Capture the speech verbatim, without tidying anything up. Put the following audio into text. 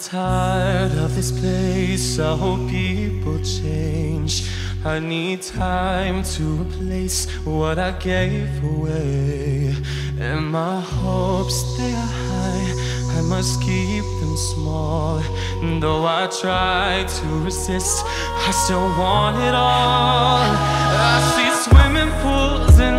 tired of this place. I hope people change. I need time to replace what I gave away. And my hopes, they are high, I must keep them small. And though I try to resist, I still want it all. I see swimming pools and